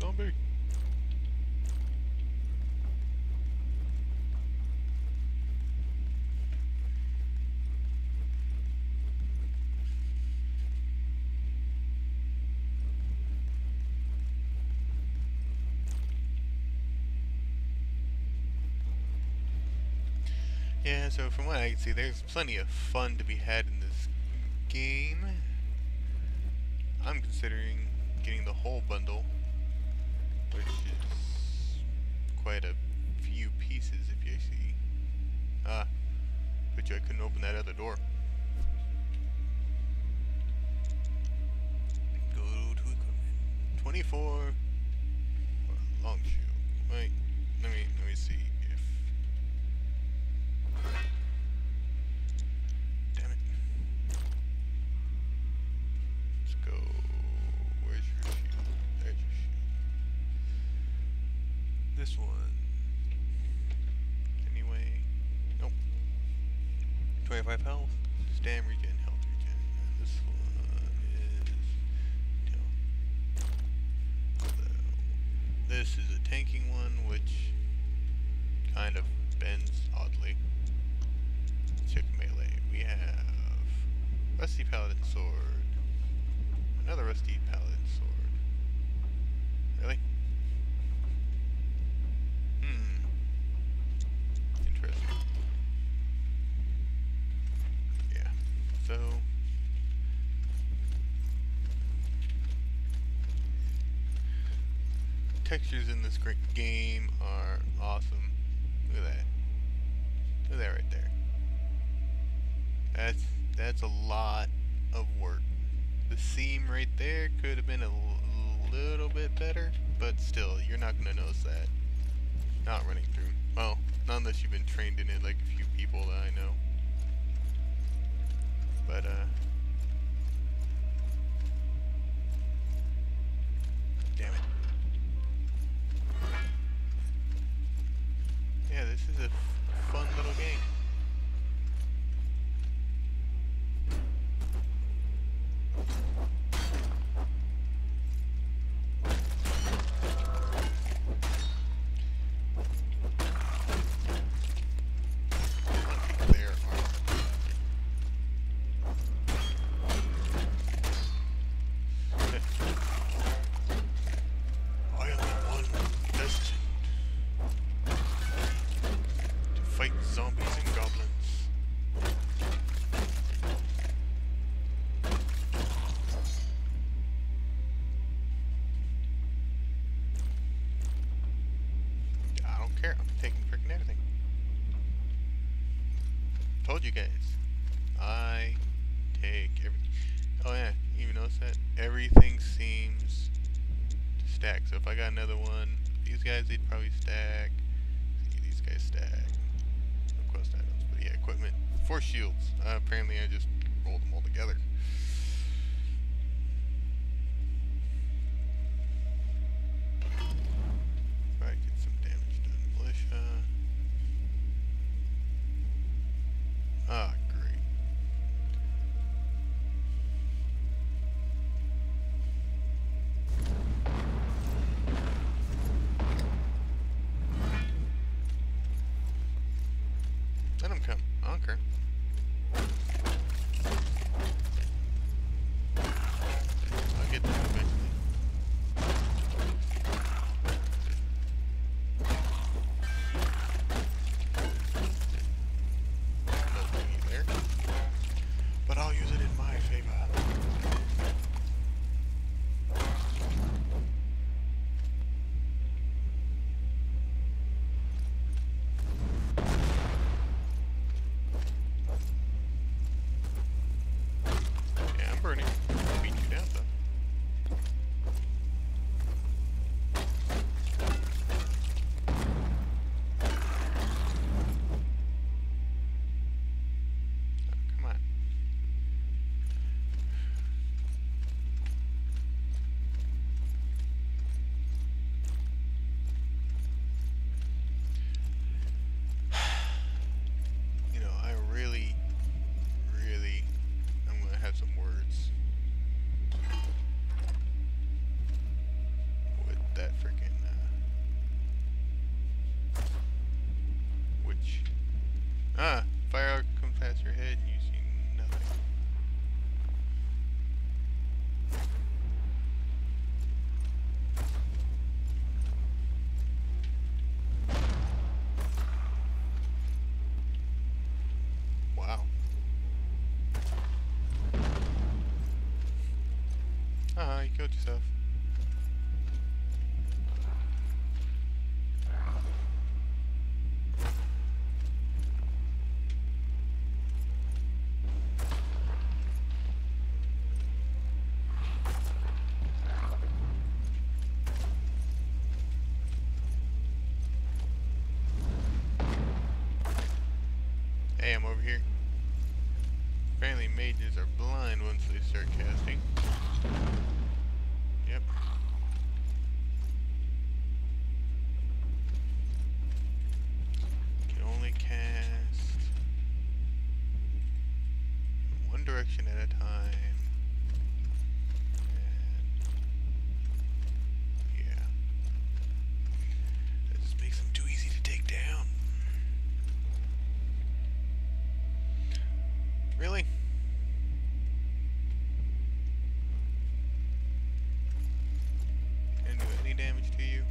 Zombie. Yeah, so from what I can see, there's plenty of fun to be had in this game. I'm considering getting the whole bundle, which is quite a few pieces if you see. Ah, but I couldn't open that other door. Go to equipment. 24. Long shoe. Wait, let me see if. Damn it. Let's go. Where's your shield? There's your shield. This one. Anyway. Nope. 25 health. Stam regen, health regen. And this one is. So, this is a tanking one, which kind of bends oddly. Check melee. We have Rusty Paladin Sword. Another Rusty Paladin Sword. Really? Interesting. Yeah. So textures in this great game are awesome. Look at that. Look at that right there. That's a lot of work. The seam right there could have been a little bit better, but still, you're not gonna notice that. Not running through. Well, not unless you've been trained in it, like a few people that I know. But damn it. Yeah, this is a fun little game. Zombies and goblins. I don't care. I'm taking freaking everything. Told you guys. I take everything. Oh yeah, even notice that everything seems to stack. So if I got another one, these guys they'd probably stack. See, these guys stack. Items, but yeah, equipment. 4 shields. Apparently I just rolled them all together. If I get some damage done. Militia. Ah, great. Let him come. I don't care. I'll get to him eventually. No thingy there. But I'll use it in my favor. Ah, fire arc comes past your head and you see nothing. Wow. You killed yourself. Hey, I'm over here. Apparently mages are blind once they start casting. Yep. Can only cast one direction at a time. And yeah. That just makes them too easy to take down. Really? Can't do any damage to you?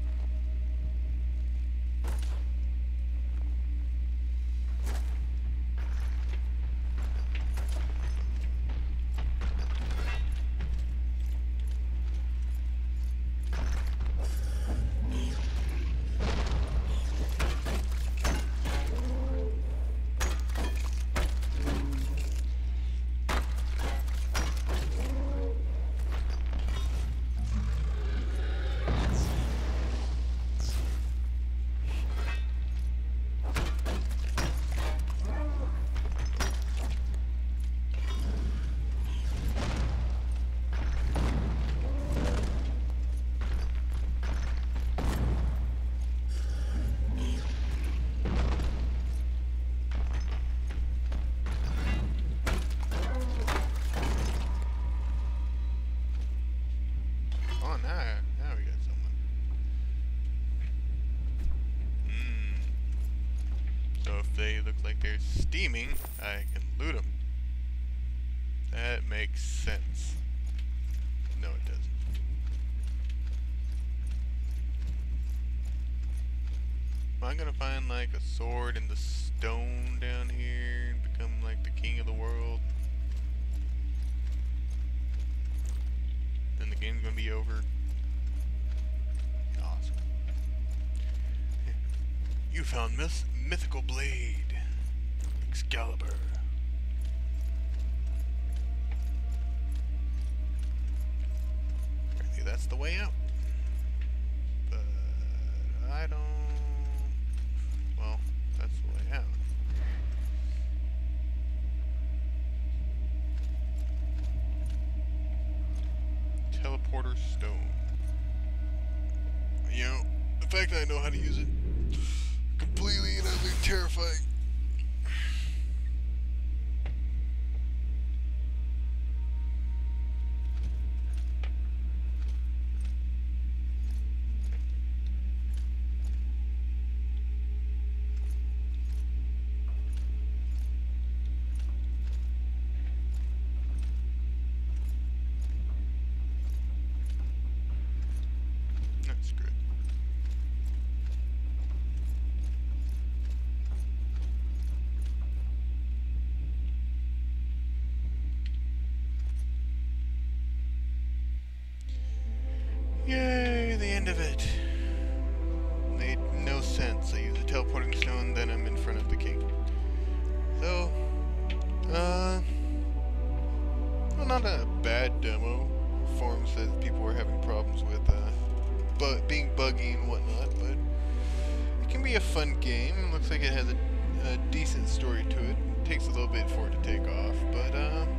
Now we got someone. So if they look like they're steaming, I can loot them. That makes sense. No, it doesn't. Am I gonna find like a sword in the stone down here and become like the king of the world? Then the game's gonna be over. Awesome. You found mythical blade, Excalibur. Apparently that's the way out. But I don't. Well, that's the way out. Teleporter stone. You know, the fact that I know how to use it completely and utterly terrifying. That's good. Yay, the end of it. Made no sense. I use a teleporting stone, then I'm in front of the king. So, well, not a bad demo. Forum says people were having problems with being buggy and whatnot, but it can be a fun game. It looks like it has a decent story to it. It takes a little bit for it to take off, but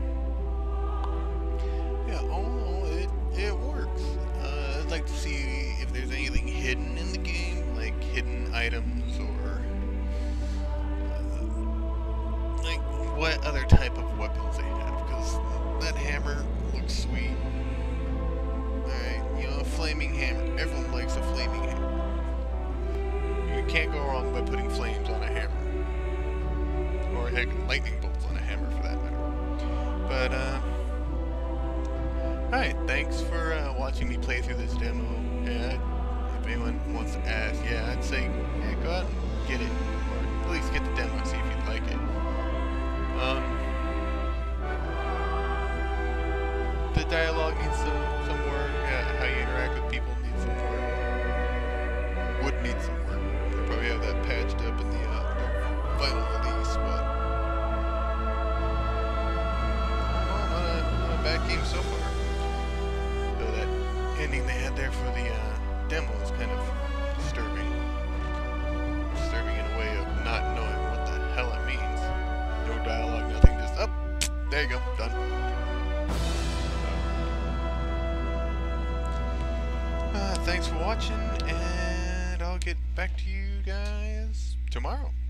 yeah, all in all, it works. I'd like to see if there's anything hidden in the game, like hidden items or like what other type of weapons they have, because that hammer looks sweet. Alright, you know, a flaming hammer. Everyone likes a flaming hammer. You can't go wrong by putting flames on a hammer. heck, lightning bolts on a hammer for that matter. But, alright, thanks for watching me play through this demo. Yeah, if anyone wants to ask, yeah, I'd say, yeah, go out and get it, or at least get the demo and see if you'd like it. The dialogue needs some work, how you interact with people needs some work. Would need some work. They'll probably have that patched up in the final release, but not a bad game so far. Though that ending they had there for the demo is kind of disturbing. Disturbing in a way of not knowing what the hell it means. No dialogue, nothing, just up. There you go, done. Thanks for watching, and I'll get back to you guys tomorrow.